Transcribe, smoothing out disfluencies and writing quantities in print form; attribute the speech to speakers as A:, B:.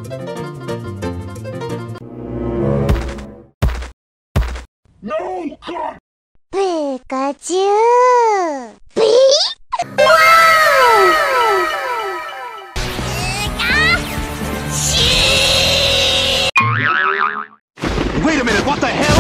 A: No, God!
B: ピカチュウピーワー
A: Wait a minute, what the hell?